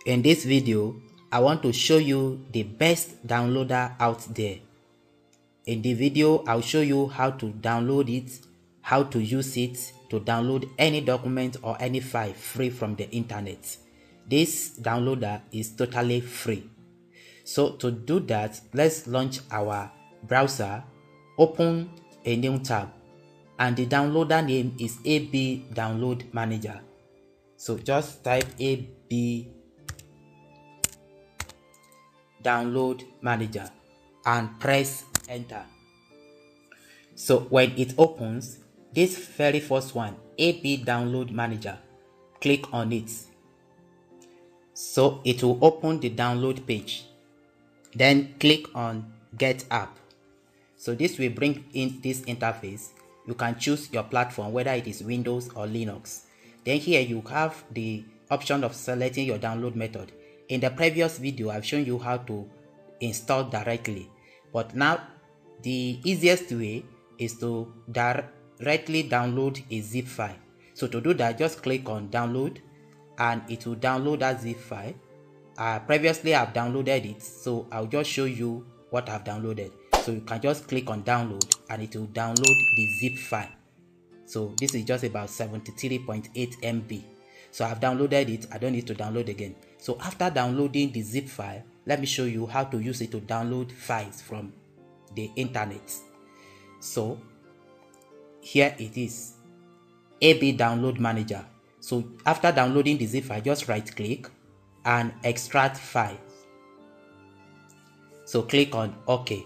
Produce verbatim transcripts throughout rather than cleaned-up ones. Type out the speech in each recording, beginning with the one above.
In this video, I want to show you the best downloader out there. In the video, I'll show you how to download it, how to use it to download any document or any file free from the internet. This downloader is totally free. So to do that, let's launch our browser, open a new tab, and the downloader name is A B Download Manager. So just type A B Download Manager and press enter. So when it opens, this very first one, A B Download Manager, click on it. So it will open the download page. Then click on Get App. So this will bring in this interface. You can choose your platform, whether it is Windows or Linux. Then here you have the option of selecting your download method. In the previous video, I've shown you how to install directly. But now, the easiest way is to directly download a zip file. So to do that, just click on download and it will download that zip file. Uh, previously, I've downloaded it, so I'll just show you what I've downloaded. So you can just click on download and it will download the zip file. So this is just about seventy-three point eight M B. So I've downloaded it, I don't need to download again. So after downloading the zip file, let me show you how to use it to download files from the internet. So here it is, A B Download Manager. So after downloading the zip file, just right click and extract file. So click on OK.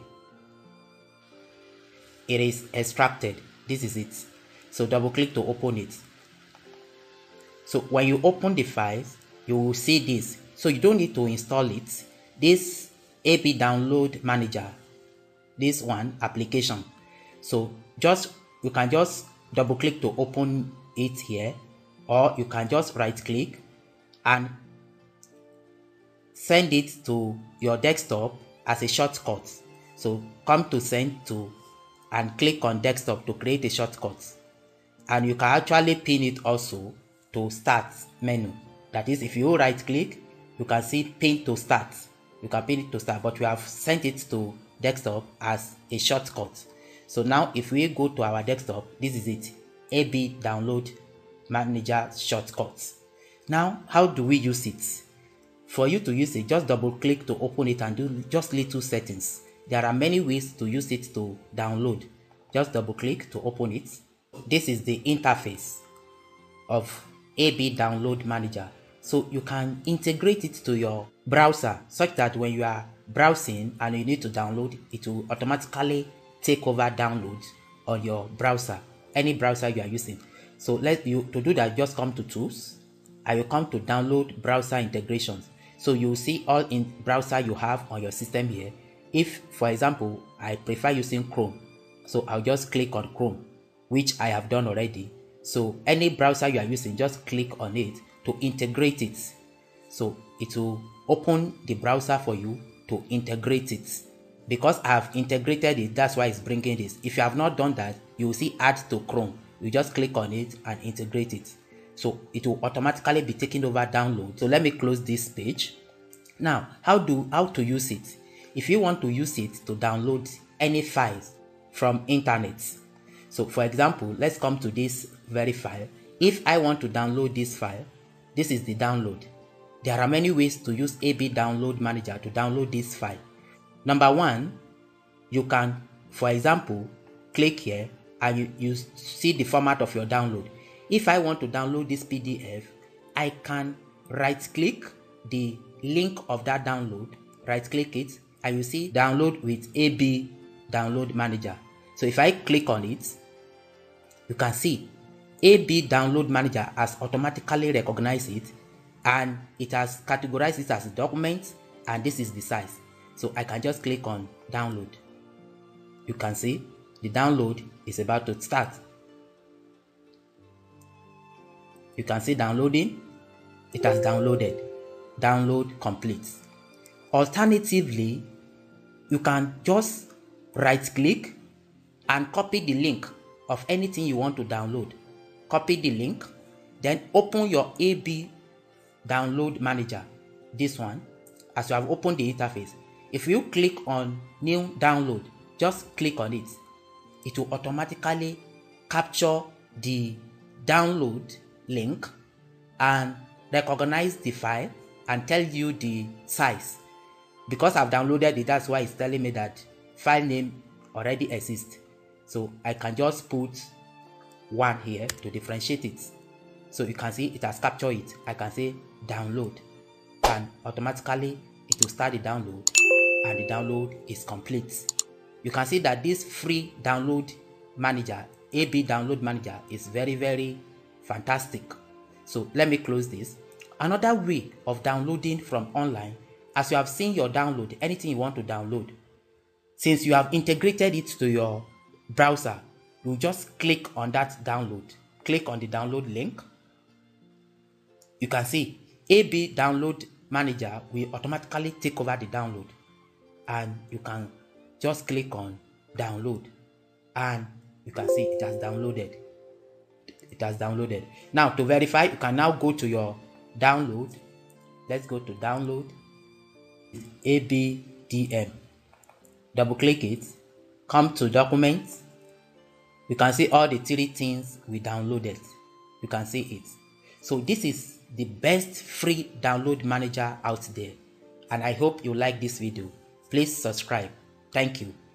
It is extracted. This is it. So double click to open it. So when you open the files, you will see this. So you don't need to install it. This A B Download Manager, this one application. So just you can just double click to open it here, or you can just right click and send it to your desktop as a shortcut. So come to send to and click on desktop to create a shortcut. And you can actually pin it also to start menu. That is, if you right click, you can see pin to start. You can pin it to start, but we have sent it to desktop as a shortcut. So now if we go to our desktop, this is it, A B Download Manager shortcut. Now, how do we use it? For you to use it, just double click to open it and do just little settings. There are many ways to use it to download. Just double click to open it. This is the interface of A B Download Manager. So you can integrate it to your browser such that when you are browsing and you need to download, it will automatically take over downloads on your browser, any browser you are using. So let you to do that, just come to Tools. I will come to Download Browser Integrations. So you will see all in browser you have on your system here. If, for example, I prefer using Chrome, so I'll just click on Chrome, which I have done already. So any browser you are using, just click on it to integrate it. So it will open the browser for you to integrate it. Because I have integrated it, that's why it's bringing this. If you have not done that, you will see Add to Chrome. You just click on it and integrate it. So it will automatically be taking over download. So let me close this page. Now, how do how to use it? If you want to use it to download any files from internet. So for example, let's come to this very file. If I want to download this file, this is the download. There are many ways to use A B Download Manager to download this file. Number one, you can, for example, click here and you, you see the format of your download. If I want to download this P D F, I can right click the link of that download, right click it, and you see download with A B Download Manager. So if I click on it, you can see A B Download Manager has automatically recognized it and it has categorized it as a document, and this is the size. So I can just click on download. You can see the download is about to start. You can see downloading. It has downloaded. Download complete. Alternatively, you can just right click and copy the link of anything you want to download. Copy the link, then open your A B Download Manager. this one, as you have opened the interface, if you click on new download, just click on it. It will automatically capture the download link and recognize the file and tell you the size. Because I've downloaded it, that's why it's telling me that file name already exists. So I can just put one here to differentiate it. So you can see it has captured it. I can say download, and automatically it will start the download, and the download is complete. You can see that this free download manager, A B download manager, is very very fantastic. So let me close this. Another way of downloading from online, as you have seen your download, anything you want to download, since you have integrated it to your browser, you just click on that download. Click on the download link. You can see A B download manager will automatically take over the download, and you can just click on download, and you can see it has downloaded. It has downloaded. Now to verify, you can now go to your download. Let's go to download, A B D M. Double click it, come to documents. You can see all the three things we downloaded. You can see it. So this is the best free download manager out there, and I hope you like this video. Please subscribe. Thank you.